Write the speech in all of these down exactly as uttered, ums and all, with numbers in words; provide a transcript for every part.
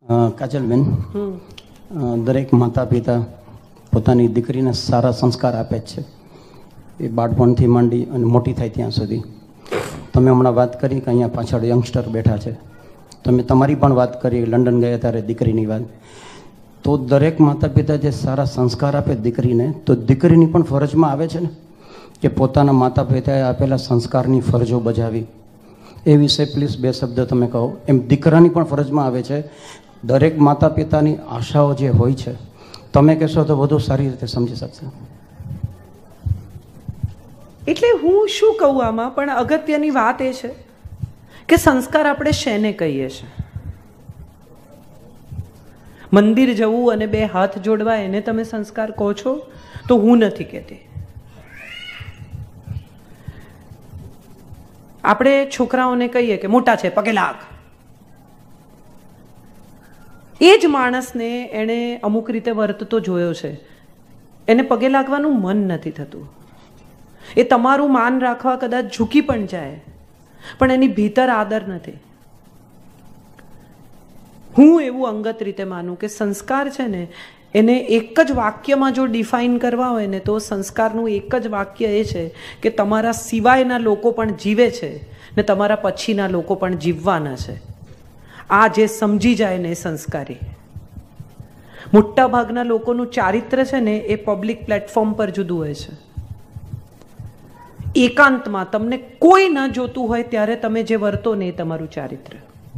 કાજલબેન, દરેક માતા પિતા પોતાની દીકરીને સારા સંસ્કાર આપે જ છે, એ બાળપણથી માંડી અને મોટી થાય ત્યાં સુધી. તમે હમણાં વાત કરી કે અહીંયા પાછળ યંગસ્ટર બેઠા છે, તમે તમારી પણ વાત કરી લંડન ગયા ત્યારે દીકરીની વાત. તો દરેક માતા પિતા જે સારા સંસ્કાર આપે દીકરીને, તો દીકરીની પણ ફરજમાં આવે છે ને કે પોતાના માતા પિતાએ આપેલા સંસ્કારની ફરજો બજાવી. એ વિશે પ્લીઝ બે શબ્દ તમે કહો. એમ દીકરાની પણ ફરજમાં આવે છે. દરેક માતા પિતાની આશાઓ જે હોય છે, તમે કહેશો તો વધુ સારી રીતે સમજી શકશે. એટલે હું શું કહું આમાં, પણ અગત્યની વાત એ છે કે સંસ્કાર આપણે શેને કહીએ છીએ. મંદિર જવું અને બે હાથ જોડવા એને તમે સંસ્કાર કહો છો? તો હું નથી કહેતી. આપણે છોકરાઓને કહીએ કે મોટા છે પગે લાગ, એ જ માણસને એણે અમુક રીતે વર્તતો જોયો છે, એને પગે લાગવાનું મન નથી થતું. એ તમારું માન રાખવા કદાચ ઝૂકી પણ જાય, પણ એની ભીતર આદર નથી. હું એવું અંગત રીતે માનું કે સંસ્કાર છે ને, એને એક જ વાક્યમાં જો ડિફાઇન કરવા હોય ને, તો સંસ્કારનું એક જ વાક્ય એ છે કે તમારા સિવાયના લોકો પણ જીવે છે ને તમારા પછીના લોકો પણ જીવવાના છે. આ જે સમજી જાય ને એ સંસ્કારી. મોટા ભાગના લોકોનું ચારિત્ર છે ને, એ પબ્લિક પ્લેટફોર્મ પર જુદું હોય છે. એકાંતમાં તમને કોઈ ન જોતું હોય ત્યારે તમે જે વર્તો ને એ તમારું ચારિત્ર.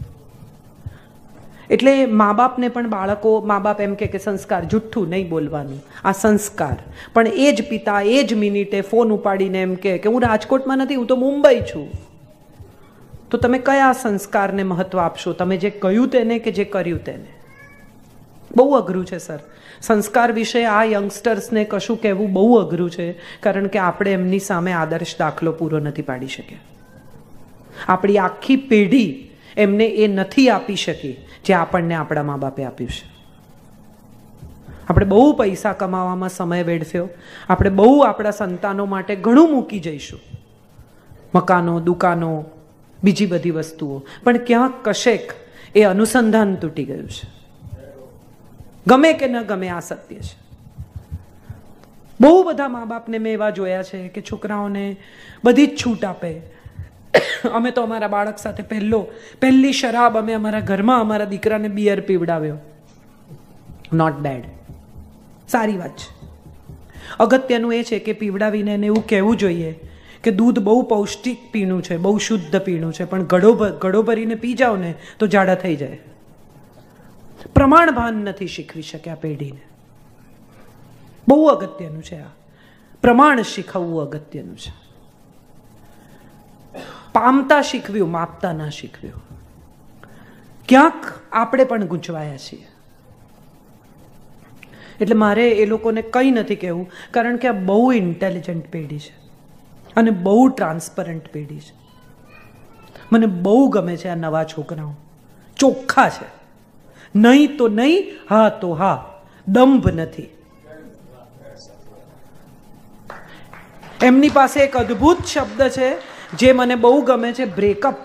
એટલે મા બાપને પણ બાળકો, મા બાપ એમ કે સંસ્કાર, જુઠ્ઠું નહીં બોલવાનું, આ સંસ્કાર. પણ એ જ પિતા એ જ મિનિટે ફોન ઉપાડીને એમ કે હું રાજકોટમાં નથી, હું તો મુંબઈ છું. તો તમે કયા સંસ્કારને મહત્વ આપશો? તમે જે કહ્યું તેને કે જે કર્યું તેને? બહુ અઘરું છે સર. સંસ્કાર વિશે આ યંગસ્ટર્સને કશું કહેવું બહુ અઘરું છે, કારણ કે આપણે એમની સામે આદર્શ દાખલો પૂરો નથી પાડી શક્યા. આપણી આખી પેઢી એમને એ નથી આપી શકી જે આપણને આપણા મા બાપે આપ્યું છે. આપણે બહુ પૈસા કમાવામાં સમય વેડફ્યો, આપણે બહુ આપણા સંતાનો માટે ઘણું મૂકી જઈશું, મકાનો, દુકાનો, બીજી બધી વસ્તુઓ, પણ ક્યાંક કશેક એ અનુસંધાન તૂટી ગયું છે. ગમે કે ન ગમે, આ સત્ય છે. બહુ બધા મા બાપને મેં એવા જોયા છે કે છોકરાઓને બધી જ છૂટ આપે. અમે તો અમારા બાળક સાથે પહેલો પહેલી શરાબ અમે અમારા ઘરમાં અમારા દીકરાને બિયર પીવડાવ્યો. નોટ બેડ, સારી વાત છે. અગત્યનું એ છે કે પીવડાવીને એને એવું કહેવું જોઈએ કે દૂધ બહુ પૌષ્ટિક પીણું છે, બહુ શુદ્ધ પીણું છે, પણ ગળો ગળો ભરીને પી જાઓ ને તો જાડા થઈ જાય. પ્રમાણ ભાન નથી શીખવી શક્યા પેઢીને. બહુ અગત્યનું છે આ. પ્રમાણ શીખવવું અગત્યનું છે. પામતા શીખવ્યું, માપતા ના શીખવ્યું. ક્યાંક આપણે પણ ગૂંચવાયા છીએ. એટલે મારે એ લોકોને કંઈ નથી કહેવું, કારણ કે આ બહુ ઇન્ટેલિજન્ટ પેઢી છે અને બહુ ટ્રાન્સપરન્ટ પેઢી છે. મને બહુ ગમે છે આ નવા છોકરાઓ. ચોખ્ખા છે. નહીં તો નહીં, હા તો હા. દંભ નથી. એમની પાસે એક અદ્ભુત શબ્દ છે જે મને બહુ ગમે છે, બ્રેકઅપ.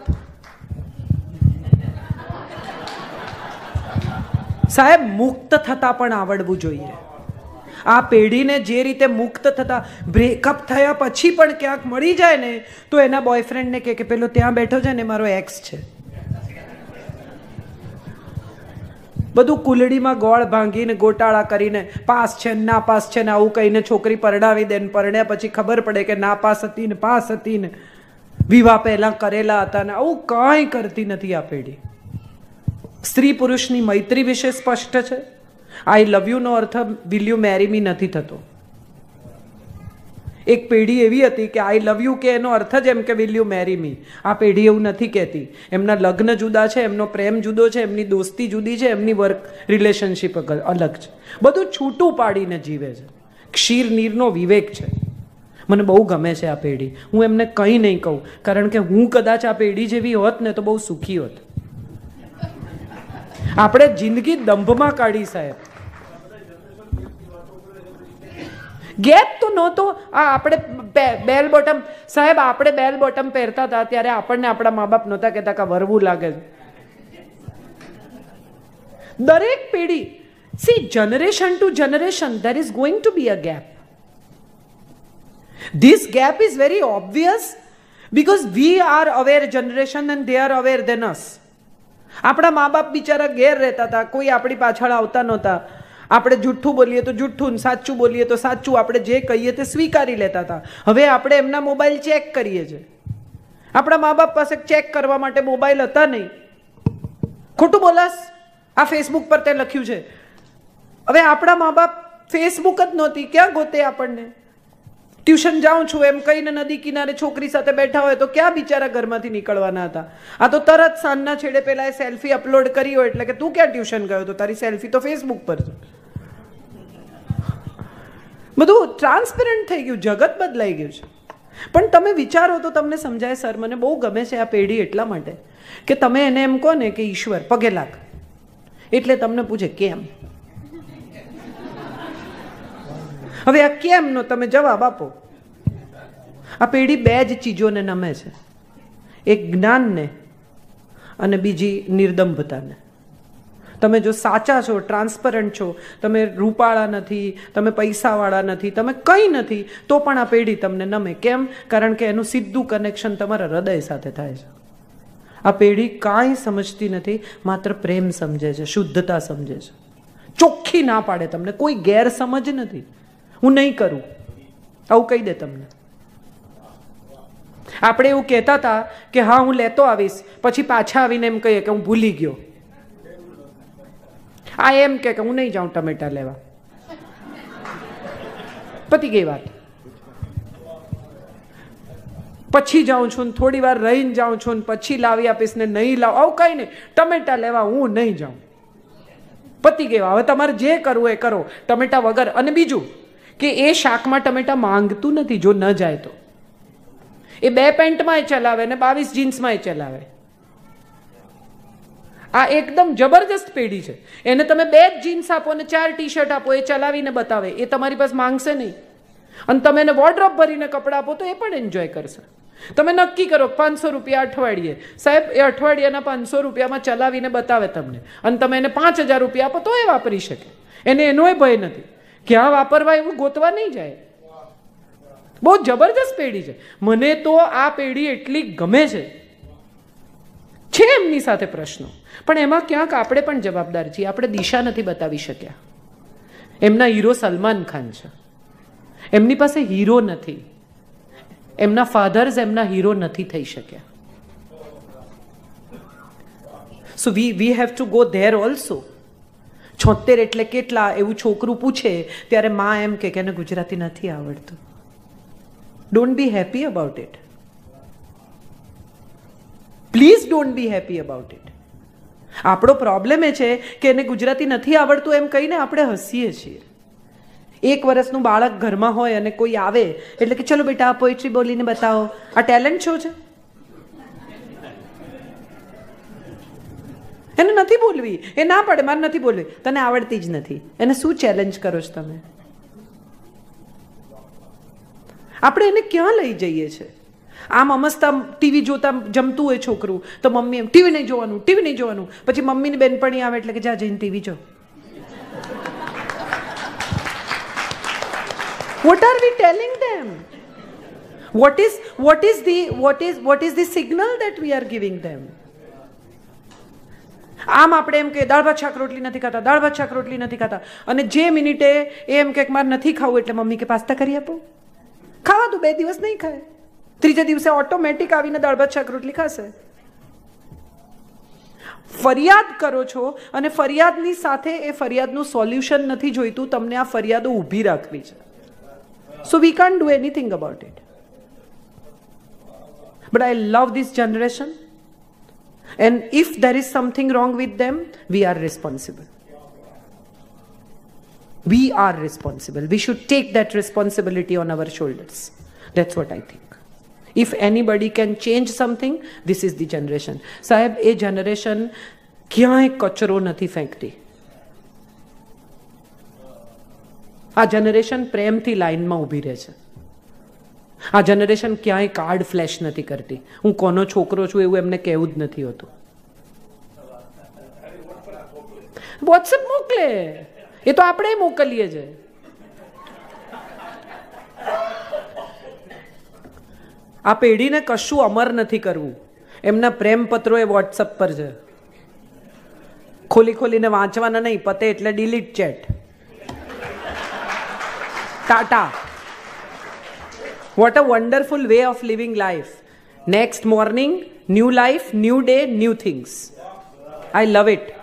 સાહેબ, મુક્ત થતા પણ આવડવું જોઈએ. આ પેઢીને જે રીતે મુક્ત થતા, બ્રેકઅપ થયા પછી પણ ક્યાંક મળી જાય ને તો એના બોયફ્રેન્ડને કહે કે પેલો ત્યાં બેઠો છે ને મારો એક્સ છે. બધું કુલડીમાં ગોળ ભાંગીને ગોટાળા કરીને પાસ છે ના પાસ છે ને આવું કહીને છોકરી પરણાવી દે. પરણ્યા પછી ખબર પડે કે ના પાસ હતી ને પાસ હતી ને વિવાહ પહેલા કરેલા હતા ને આવું કાંઈ કરતી નથી આ પેઢી. સ્ત્રી પુરુષની મૈત્રી વિશે સ્પષ્ટ છે. આઈ લવ યુ નો અર્થ વિલ યુ મેરી મી નથી થતો. એક પેઢી એવી હતી કે આઈ લવ યુ કે એનો અર્થ જ એમ કે વિલ યુ મેરી મી. આ પેઢી એવું નથી કહેતી. એમના લગ્ન જુદા છે, એમનો પ્રેમ જુદો છે, એમની દોસ્તી જુદી છે, એમની વર્ક રિલેશનશિપ અલગ છે. બધું છૂટું પાડીને જીવે છે. ક્ષીર નીરનો વિવેક છે. મને બહુ ગમે છે આ પેઢી. હું એમને કંઈ નહીં કહું, કારણ કે હું કદાચ આ પેઢી જેવી હોત ને તો બહુ સુખી હોત. આપણે જિંદગી દંભમાં કાઢી સાહેબ. ગેપ તો નહોતો. આ આપણે બેલ બોટમ, સાહેબ આપણે બેલ બોટમ પહેરતા હતા ત્યારે આપણને આપણા મા બાપ નહોતા કહેતા કે વરવું લાગે. દરેક પેઢી, see generation to generation there is going to be a gap. This gap is very obvious because we are aware generation and they are aware than us. આપણા મા બાપ બિચારા ઘેર રહેતા હતા, કોઈ આપણી પાછળ આવતા નહોતા. આપણે જૂઠું બોલીએ તો જૂઠું, સાચું બોલીએ તો સાચું, આપણે જે કહીએ તે સ્વીકારી લેતા હતા. હવે આપણે એમના મોબાઈલ ચેક કરીએ છીએ. આપણા મા બાપ પાસે ચેક કરવા માટે મોબાઈલ હતા નહીં. ખોટું બોલાસ, આ ફેસબુક પર તે લખ્યું છે. હવે આપણા મા બાપ ફેસબુક જ નહોતી, ક્યાં ગોતે આપણને? ટ્યુશન જાઉં છું એમ કહીને નદી કિનારે છોકરી સાથે બેઠા હોય તો ક્યાં બિચારા ઘરમાંથી નીકળવાના હતા? આ તો તરત સાંજના છેડે પેલા એ સેલ્ફી અપલોડ કરી હોય એટલે કે તું ક્યાં ટ્યુશન ગયો તો, તારી સેલ્ફી તો ફેસબુક પર છે. બધું ટ્રાન્સપેરન્ટ થઈ ગયું, જગત બદલાઈ ગયું છે. પણ તમે વિચારો તો તમને સમજાય. સર, મને બહુ ગમે છે આ પેઢી એટલા માટે કે તમે એને એમ કહો ને કે ઈશ્વર પગે લાગ, એટલે તમને પૂછે કેમ. હવે આ કેમનો તમે જવાબ આપો. આ પેઢી બે જ ચીજોને નમે છે, એક જ્ઞાનને અને બીજી નિર્દંભતાને. તમે જો સાચા છો, ટ્રાન્સપરન્ટ છો, તમે રૂપાળા નથી, તમે પૈસાવાળા નથી, તમે કંઈ નથી, તો પણ આ પેઢી તમને નમે. કેમ? કારણ કે એનું સીધું કનેક્શન તમારા હૃદય સાથે થાય છે. આ પેઢી કાંઈ સમજતી નથી, માત્ર પ્રેમ સમજે છે, શુદ્ધતા સમજે છે. ચોખ્ખી ના પાડે તમને, કોઈ ગેરસમજ નથી. હું નહીં કરું આવું કહી દે તમને. આપણે એવું કહેતા હતા કે હા હું લેતો આવીશ, પછી પાછા આવીને એમ કહીએ કે હું ભૂલી ગયો. આ એમ કે હું નહીં જાઉં ટમેટા લેવા, પતી ગઈ વાત. પછી જાઉં છું ને થોડી વાર રહીને જાઉં છું ને પછી લાવી આપીશ ને નહીં લાવ, આવું કઈ નહીં. ટમેટા લેવા હું નહીં જાઉં, પતી ગઈ. હવે તમારે જે કરવું એ કરો ટમેટા વગર. અને બીજું કે એ શાકમાં ટમેટા માંગતું નથી જો ન જાય તો. એ બે પેન્ટમાં ચલાવે ને બાવીસ જીન્સમાં ચલાવે. આ એકદમ જબરજસ્ત પેઢી છે. એને તમે બે જ જીન્સ આપો ને ચાર ટી શર્ટ આપો, એ ચલાવીને બતાવે, એ તમારી પાસે માંગશે નહીં. અને તમે એને વોર્ડરોબ ભરીને કપડાં આપો તો એ પણ એન્જોય કરશે. તમે નક્કી કરો પાંચસો રૂપિયા અઠવાડિયે, સાહેબ એ અઠવાડિયાના પાંચસો રૂપિયામાં ચલાવીને બતાવે તમને, અને તમે એને પાંચ હજાર રૂપિયા આપો તો એ વાપરી શકે. એને એનોય ભય નથી, ક્યાં વાપરવા એવું ગોતવા નહીં જાય. બહુ જબરજસ્ત પેઢી છે. મને તો આ પેઢી એટલી ગમે છે. છે એમની સાથે પ્રશ્નો, પણ એમાં ક્યાંક આપણે પણ જવાબદાર છીએ. આપણે દિશા નથી બતાવી શક્યા. એમના હીરો સલમાન ખાન છે, એમની પાસે હીરો નથી. એમના ફાધર્સ એમના હીરો નથી થઈ શક્યા. So we we have to go there also. છોતેર એટલે કેટલા એવું છોકરું પૂછે ત્યારે માં એમ કે એને ગુજરાતી નથી આવડતું. Don't be happy about it. Please don't be happy about it. આપણો પ્રોબ્લેમ એ છે કે એને ગુજરાતી નથી આવડતું એમ કહીને આપણે હસીએ છીએ. એક વર્ષનું બાળક ઘરમાં હોય અને કોઈ આવે એટલે કે ચલો બેટા પોએટ્રી બોલીને બતાવો. આ ટેલેન્ટ શો છે? એને નથી બોલવી, એ ના પડે મારે નથી બોલવી. તને આવડતી જ નથી, એને શું ચેલેન્જ કરો છો તમે? આપણે એને ક્યાં લઈ જઈએ છીએ? આમ અમસ્તા ટીવી જોતા જમતું હોય છોકરું તો મમ્મી એમ ટીવી નહીં જોવાનું, ટીવી નહીં જોવાનું. પછી મમ્મીની બેનપણી આવે એટલે કે જા જઈને ટીવી જો. What are we telling them? What is what is the what is what is the signal that we are giving them? આમ આપણે એમ કે દાળ ભાત શાક રોટલી નથી ખાતા, દાળ ભાત શાક રોટલી નથી ખાતા, અને જે મિનિટે એમ કે મારે નથી ખાવું એટલે મમ્મી કે પાસ્તા કરી આપો. ખાવા તો બે દિવસ નહીં ખાય, ત્રીજા દિવસે ઓટોમેટિક આવીને દાળ ભાત શાક રોટલી ખાશે. ફરિયાદ કરો છો અને ફરિયાદની સાથે એ ફરિયાદનું સોલ્યુશન નથી જોઈતું, તમને આ ફરિયાદો ઊભી રાખવી છે. So we can't do anything about it. But I love this generation. And if there is something wrong with them, we are responsible. We are responsible. We should take that responsibility on our shoulders. That's what I think. If anybody can change something, this is the generation. Sahib, a generation ક્યાંય કચરો નથી ફેંકતી. આ generation પ્રેમથી લાઈનમાં ઊભી રહે છે. આ જનરેશન ક્યાંય કાર્ડ ફ્લેશ નથી કરતી. હું કોનો છોકરો છું એવું એમને કહેવું જ નથી હોતું. વોટ્સએપ મોકલે, એ તો આપણે મોકલીએ છે. આ પેઢીને કશું અમર નથી કરવું. એમના પ્રેમ પત્રો એ વોટ્સઅપ પર છે. ખોલી ખોલીને વાંચવાના નહીં, પતે એટલે delete chat. Tata. What a wonderful way of living life. Next morning new life, new day, new things. I love it.